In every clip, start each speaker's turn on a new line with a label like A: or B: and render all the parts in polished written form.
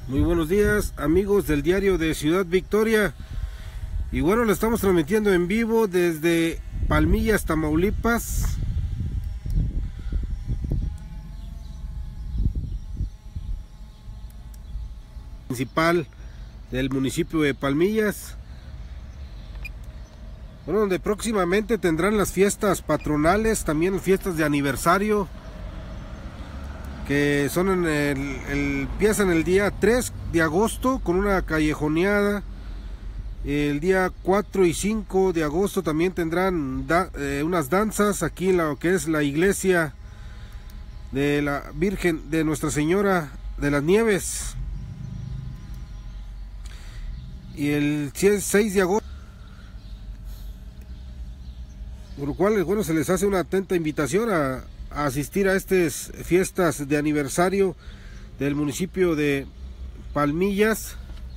A: Muy buenos días, amigos del diario de Ciudad Victoria. Y bueno, lo estamos transmitiendo en vivo desde Palmillas, Tamaulipas. Principal del municipio de Palmillas. Bueno, donde próximamente tendrán las fiestas patronales, también fiestas de aniversario, que son empiezan el día 3 de agosto con una callejoneada. El día 4 y 5 de agosto también tendrán unas danzas aquí en lo que es la iglesia de la Virgen de Nuestra Señora de las Nieves. Y el 6 de agosto, por lo cual, bueno, se les hace una atenta invitación a asistir a estas fiestas de aniversario del municipio de Palmillas.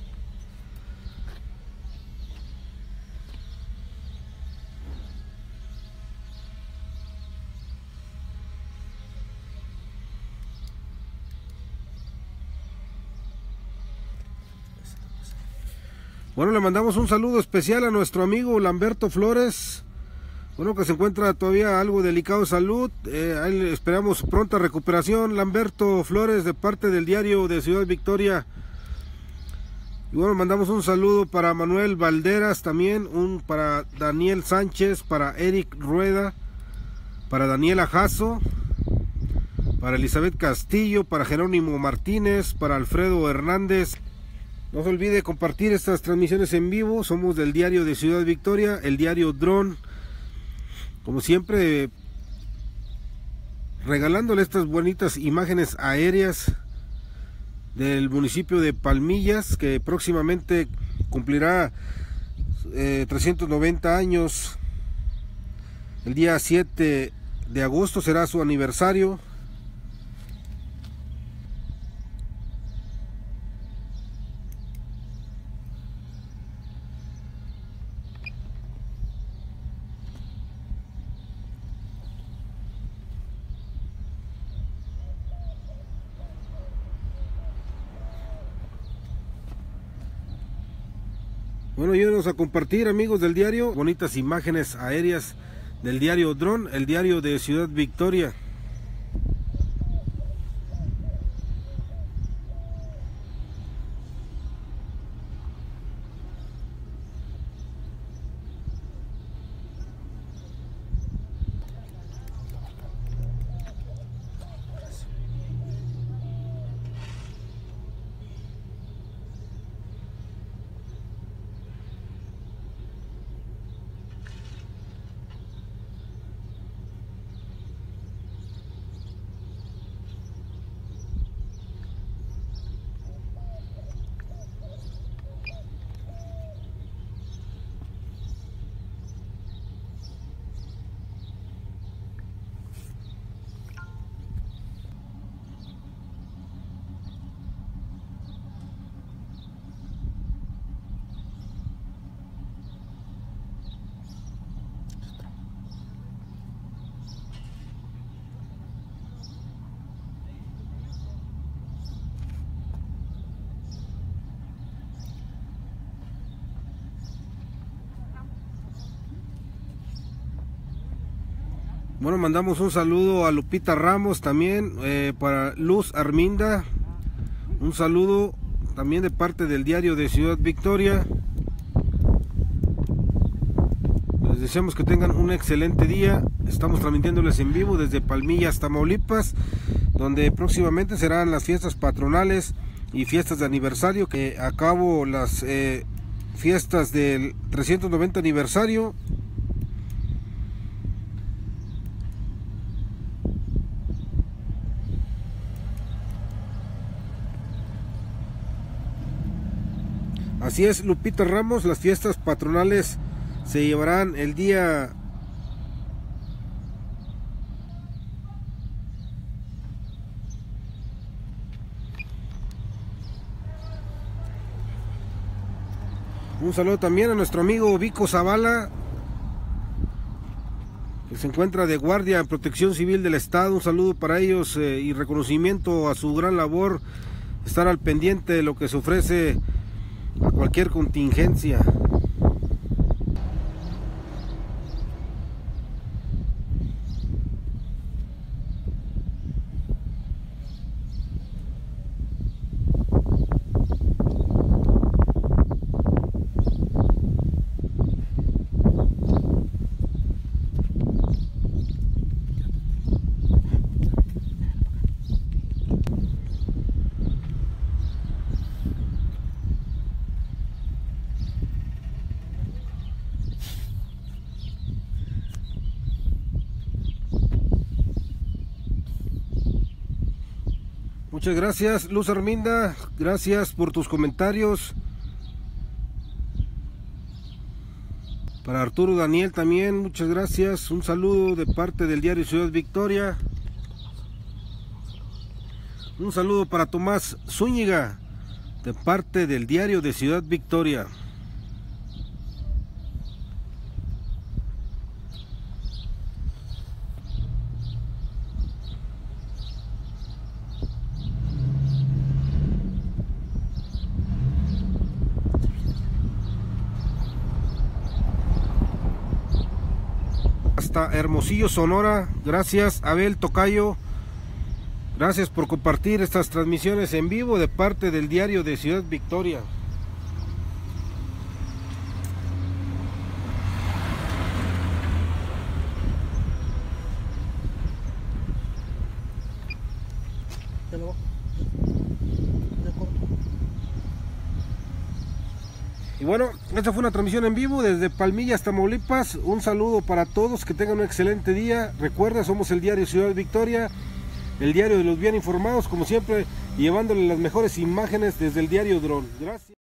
A: Bueno, le mandamos un saludo especial a nuestro amigo Lamberto Flores. Bueno, que se encuentra todavía algo delicado de salud. Ahí esperamos pronta recuperación, Lamberto Flores, de parte del diario de Ciudad Victoria. Y bueno, mandamos un saludo para Manuel Valderas también, para Daniel Sánchez, para Eric Rueda, para Daniela Jasso, para Elizabeth Castillo, para Jerónimo Martínez, para Alfredo Hernández. No se olvide compartir estas transmisiones en vivo. Somos del diario de Ciudad Victoria, el diario Dron. Como siempre, regalándole estas bonitas imágenes aéreas del municipio de Palmillas, que próximamente cumplirá 390 años. El día 7 de agosto será su aniversario. Bueno, ayúdenos a compartir, amigos del diario, bonitas imágenes aéreas del diario Dron, el diario de Ciudad Victoria. Bueno, mandamos un saludo a Lupita Ramos también, para Luz Arminda. Un saludo también de parte del diario de Ciudad Victoria. Les deseamos que tengan un excelente día. Estamos transmitiéndoles en vivo desde Palmillas, Tamaulipas, donde próximamente serán las fiestas patronales y fiestas de aniversario, que a cabo las fiestas del 390 aniversario. Así es, Lupita Ramos, las fiestas patronales se llevarán el día un saludo también a nuestro amigo Vico Zavala, que se encuentra de guardia en Protección Civil del Estado. Un saludo para ellos y reconocimiento a su gran labor estar al pendiente de lo que se ofrece a cualquier contingencia. Muchas gracias, Luz Arminda, gracias por tus comentarios. Para Arturo Daniel también, muchas gracias. Un saludo de parte del diario Ciudad Victoria. Un saludo para Tomás Zúñiga, de parte del diario de Ciudad Victoria. Hasta Hermosillo, Sonora. Gracias, Abel Tocayo. Gracias por compartir estas transmisiones en vivo de parte del diario de Ciudad Victoria. Y bueno, esta fue una transmisión en vivo desde Palmillas, Tamaulipas. Un saludo para todos, que tengan un excelente día. Recuerda, somos el diario Ciudad Victoria, el diario de los bien informados, como siempre, llevándole las mejores imágenes desde el diario Dron. Gracias.